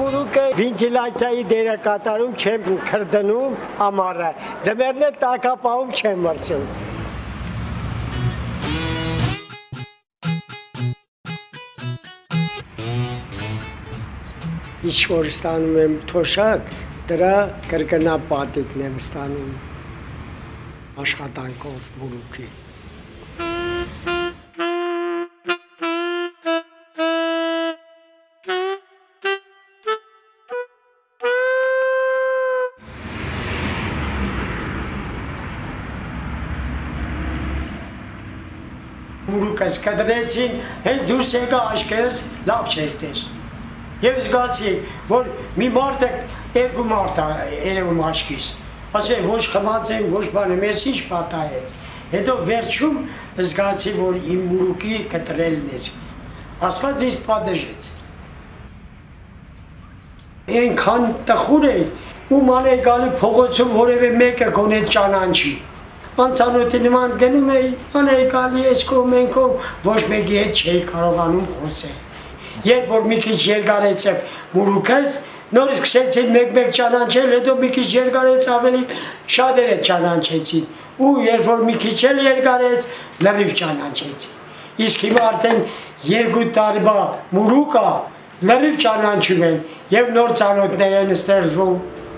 մուրուկը վենտիլյացիայի դերակատարում չեմ քրդնում ամառը, ձմեռն է տակապահում չեմ մրցում։ Ինչ որ ստանում եմ թոշակ, դրա կրկնապատիկն եմ ստանում աշխատանքով մուրուկի։ Մուրուկս կդրեցին, հենց դուրս եկա աչքերս լավ չէր տեսնում։ Եվ զգացի, որ մի մարդ է, երկու մարդ է երևում աչքիս։ Ասել ոչ խմած եմ, ոչ բան եմ, ես ինչ պատահեց։ Հետո վերջում զգացի, որ իմ մուրուկի կտրելն էր։ Աստված ինձ պատժեց։ Այնքան տխուր էի, ու ման է գալի փողոցում որևէ մեկը գոնե ճանաչի։ Անծանոթի նման գնում էի, անեկալի ես կողմ են կողմ, ոչ մեկի հետ չէի կարողանում խոսել։ Երբ որ մի քիչ երկարեցեք մուրուկս, նոր սկսեցին մեկ-մեկ ճանաչել, հետո մի քիչ երկարեց ավելի շատերը ճանաչեցին, ու երբ որ մի քիչ էլ երկարեց, լրիվ ճանաչեցին։ Իսկ հիմա արդեն 2 տարվա մուրուկ է, լրիվ ճանաչում են, եւ նոր ծանոթներ են ստեղծվում։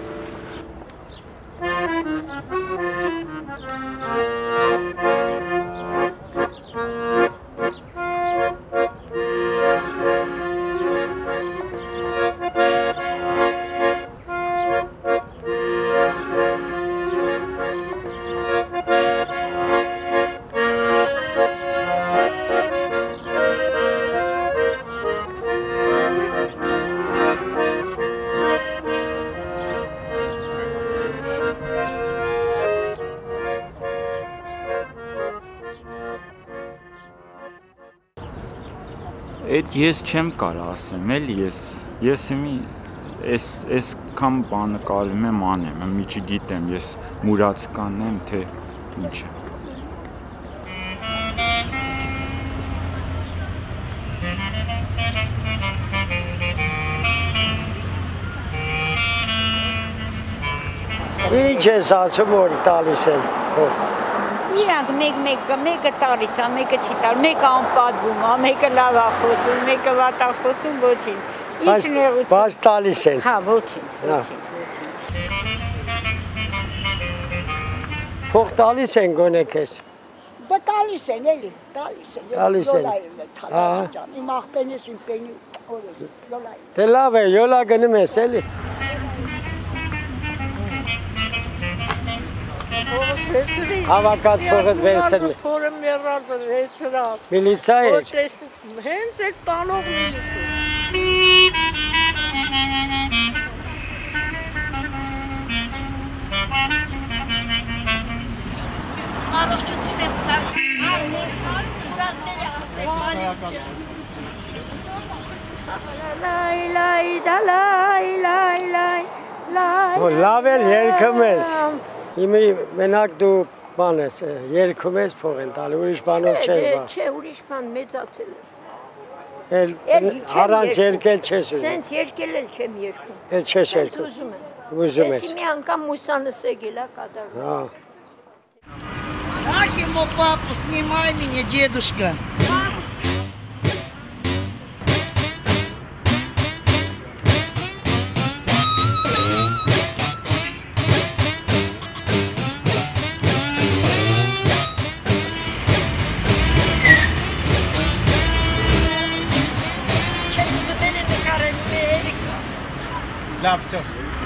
Այդ ես չեմ կարող ասեմ, էլի ես հիմի այս կամ բանը կարում եմ անեմ, մի չգիտեմ, ես մուրաց կանեմ, թե ինչ է։ Ինչ ես ասում, որ տալիս են փող։ Իրանք մեկը տալիս է, մեկը չի տալիս, մեկը անպատվում է, մեկը լավ է խոսում, մեկը վատ է խոսում, ոչինչ։ Ինչ նեղություն։ Բայց տալիս են։ Հա, ոչինչ։ Փող տալիս են գոնե քեզ։ Դա տալիս են, էլի, տալիս են։ Տալիս են։ Իմ աղբենս իմ պենի, յոլա։ Դե լավ է, յոլա գնում ես, էլի։ Հավաքած փողդ վերցրել։ Փորը մեռած է վերցրած։ Միլիցիա է։ Հենց այդ տանող միլիցիա։ Առողջություն եմ ցավ։ Լայ Լավ էլ երգում ես։ Իմի մենակ դու բան ես, երգում ես փող են տալի, ուրիշ բանով չես բա։ Չէ, ուրիշ բան մեծացել եմ։ Առանց երգել չես ուզում։ Սենց երգել էլ չեմ երգում։ Էլ չես երգում։ Ուզում եմ։ Ուզում ես։ Ես մի անգամ մուսանս եկել է կատարում։ Հա։ Так ему папу, снимай меня, дедушка. Да, все.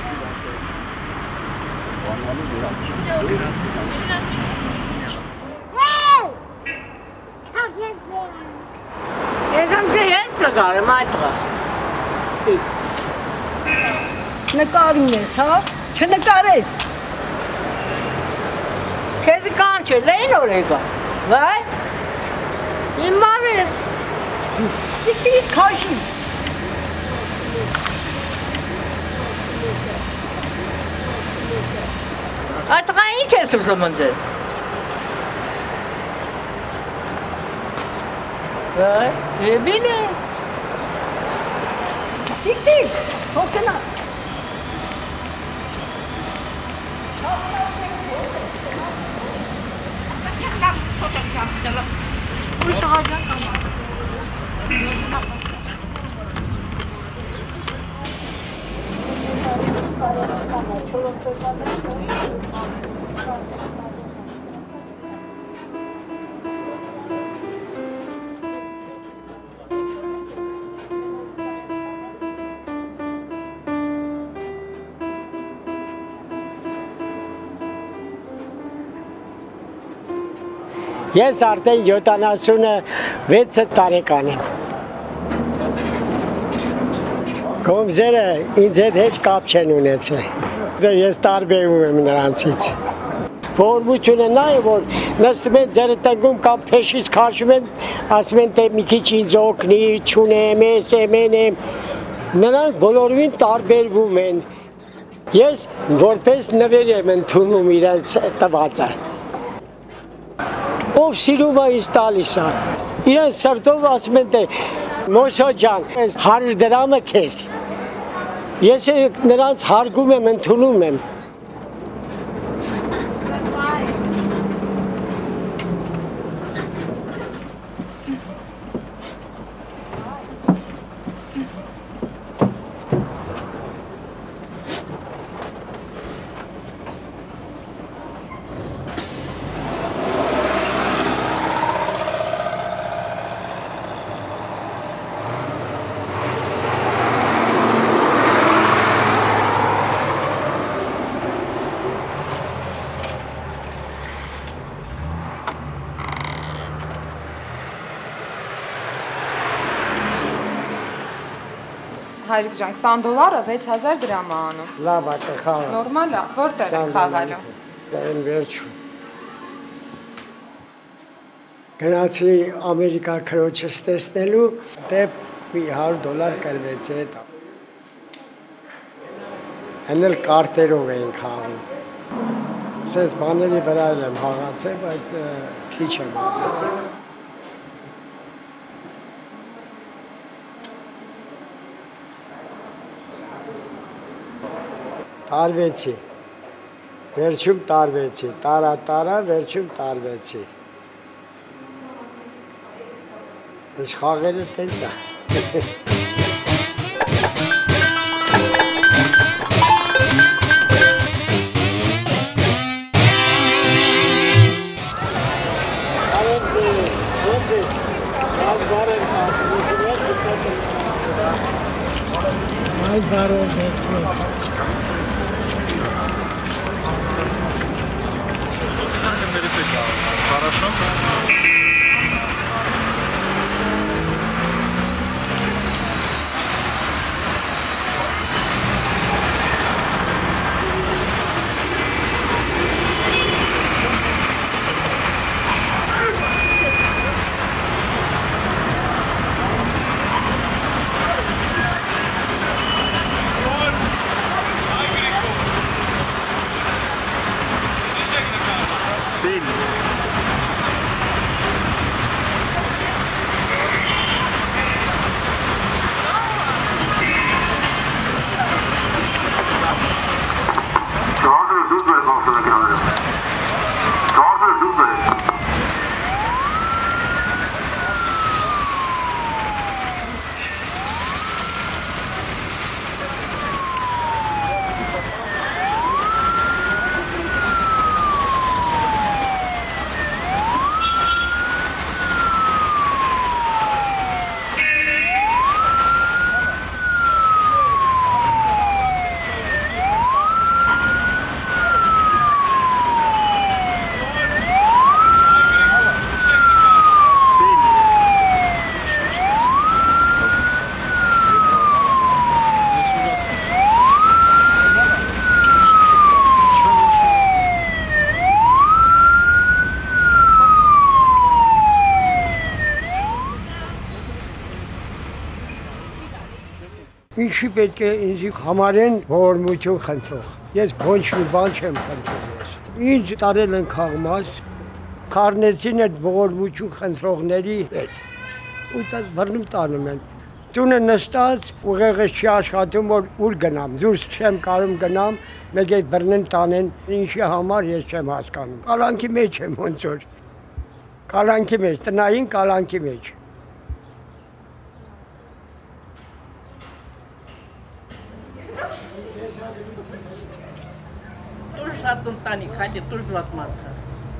Եկամ ձեր հենց նկարեմ այդղա։ Նկարում ես, հա? Չնկարես։ Քեզ կան չէ, լեն օր եկա։ Վայ։ Իմ մամը սիկրիտ քաշի։ Այդղա ինչ ես ուզում ընձել։ Vai, bine. Tic-tic. Թոքնա։ Ես արդեն 76 տարեկան եմ։ Գոմզերը ինձ հետ հեչ կապ չեն ունեցել։ Ես տարբերվում եմ նրանցից։ Ողորմությունը նա է, որ նստում են ձերը տնկում կամ փեշից քաշում են, ասում են թե մի քիչ ինձ օգնի, չունեմ, ես եմ, են եմ։ Նրանք բոլորովին տարբերվում են։ Ես որպես նվեր եմ ընդունում իրենց տվածը։ Ով սիրում է ինձ տալիս է, իրենց սրտով ասում են թե Մոշո ջան, այս 100 դրամը քեզ, ես նրանց հարգում եմ, ընդունում եմ։ Հայրիկ ջան, 20 դոլարը 6000 դրամ է անում։ Լավ է, խաղա։ Նորմալ է, որտեղ է խաղալու։ Դեն վերջում։ Գնացի Ամերիկա քրոջս տեսնելու, դե մի 100 դոլար կրվեց հետ։ Հəնել կարտերով էին խաղում։ Սենց բաների վրա եմ խաղացել, բայց քիչ եմ խաղացել։ Տարվեցի, վերջում տարվեցի, տարա, վերջում տարվեցի։ Ես խաղերը տենց է։ Хорошо? Ինչի պետք է ինձ համարեն ողորմություն խնդրող։ Ես ոչ մի բան չեմ խնդրում ես։ Ինձ տարել են քաղմաս, քարնեցին այդ ողորմություն խնդրողների հետ։ Ու դա բռնում տանում են։ Տունը նստած ուղեղը չի աշխատում, որ ուր գնամ, դուրս չեմ կարում գնամ, մեկ այդ բռնեն տանեն, ինչի համար ես չեմ հասկանում։ Կալանքի մեջ եմ ոնց որ։ Կալանքի մեջ, տնային կալանքի մեջ։ Тоже от ընտանիք, հաջի тоже от մարդը։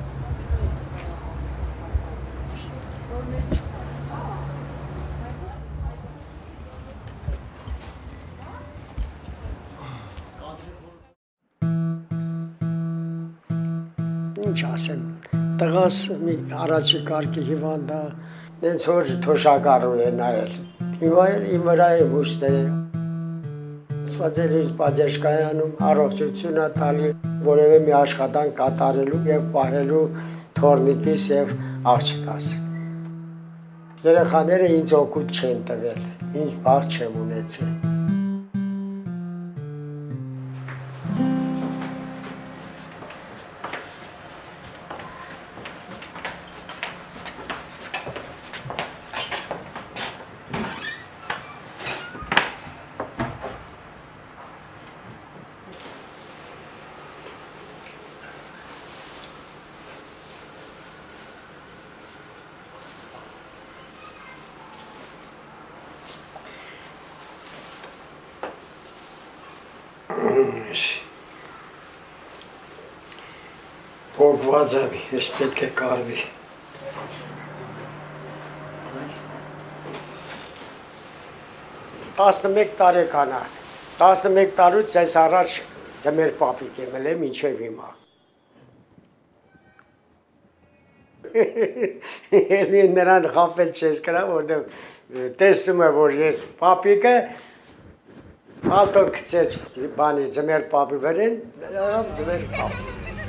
Ինչ ասեմ, տղաս մի առաջի կարգի հիվանդ է, նենց որ թոշակառու է նայել։ Հիմա էլ իմ վրա է ուստել է։ Սվածելիս բաժշկայանում առողջություն է տալի, որևէ մի աշխատանք կատարելու և պահելու թորնիկիս և աղջկաս։ Երեխաները ինձ օգուտ չեն տվել, ինձ բաղ չեմ ունեցել։ Փոքված եմ, ես պետք է կարվի։ Տասնմեկ տարեկան է, 11 տարուց ես առաջ ձմեր պապիկ եմ էլ մինչև հիմա։ Նրան խապել չես կրա, որտեղ տեսնում է, որ ես պապիկը Ալտոն կծեց բանի ձմեր պապի վերեն, ձմեր պապի։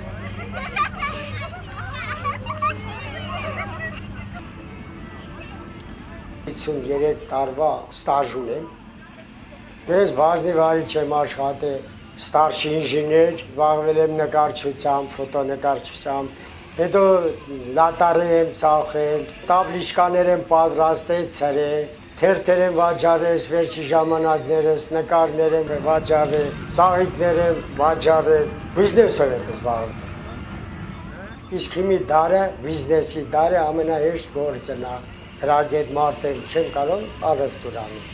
53 տարվա ստաժ ունեմ։ Ես բազմիվ այլ չեմ աշխատել, ստարշի ինժեներ, զբաղվել եմ նկարչությամբ, ֆոտոնկարչությամբ, հետո լատարի եմ ծախել, տաբլիշկաներ եմ պատրաստել, ցրել, թերթեր եմ վաճառել, վերջի ժամանակներս նկարներ եմ վաճառել, ծաղիկներ եմ վաճառել, բիզնեսով եմ զբաղվել։ Իսկ հիմի դարը, բիզնեսի դարը ամենահեշտ գործն է։ Հրագետ մարդ եմ, չեմ կարող առևտուր անել։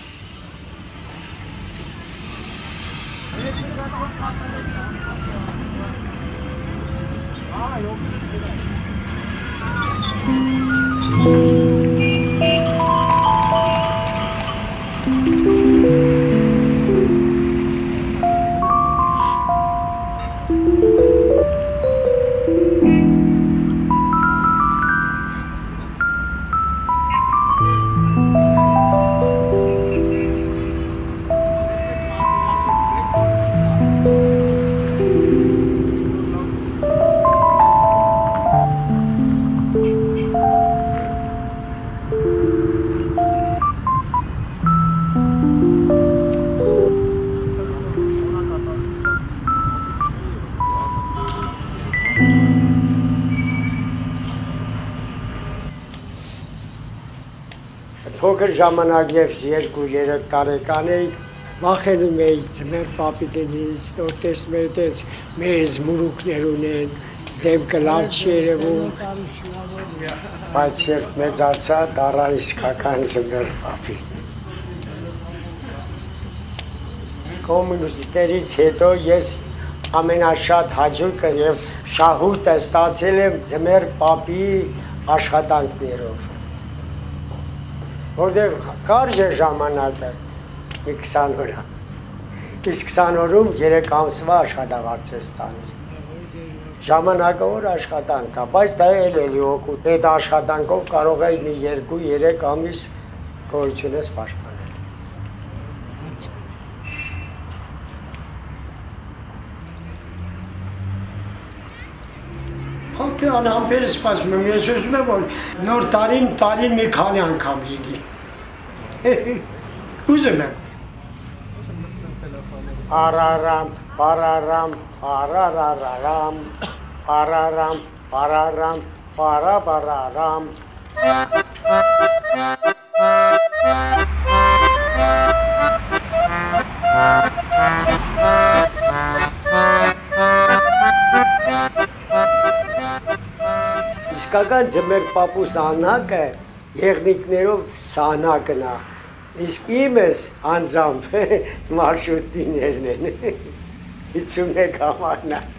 Փոքր ժամանակ ես 2-3 տարեկան էի, վախենում էի ձմեր պապիկենից, որ տեսնում էի այդպես մեծ մուրուկներ ունեն, դեմքը լավ չի երևում, բայց երբ մեծացա, դառա իսկական ձմեր պապիկ։ Կոմունիստներից հետո ես ամենաշատ հաճույքը և շահույթը ստացել եմ ձմեր պապի աշխատանքներով։ Որտեղ կարճ է ժամանակը, մի 20 օր, իսկ 20 օրում 3 ամսվա աշխատավարձ է ստանում։ Ժամանակը որ աշխատանք է, բայց դա էլի օգուտ։ Այդ աշխատանքով կարող է մի 2-3 ամիս գոյությունս պաշտպանել։ Հոպի անհամբերը սպասում եմ, ես ուզում եմ, որ նոր տարին մի քանի անգամ լինի։ Ուզում եմ։ Արարամ, պարարամ, պարարարարամ, պարարամ, պարարամ, պարապարարամ։ Իսկական ձմեր պապու սահնակը եղնիկներով սահնակն է, իսկ իմս անձամբ մարշրուտիներն են, 51 համարն է։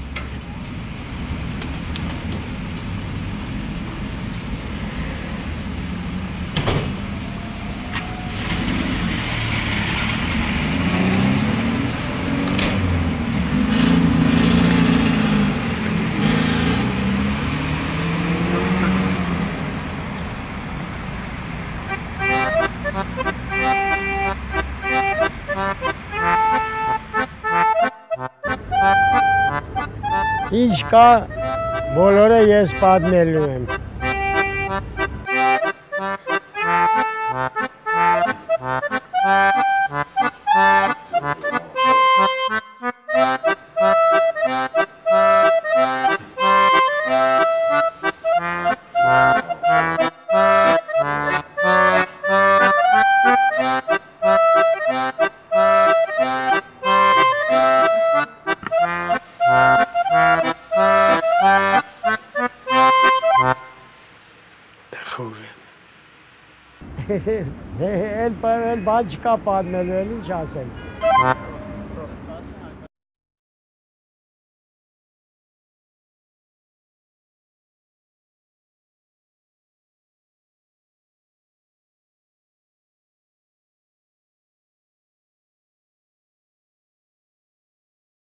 Ինչ կա, բոլորը ես պատմելու եմ։ Էլ բաց կա պատմելու, էլ ինչ ասել։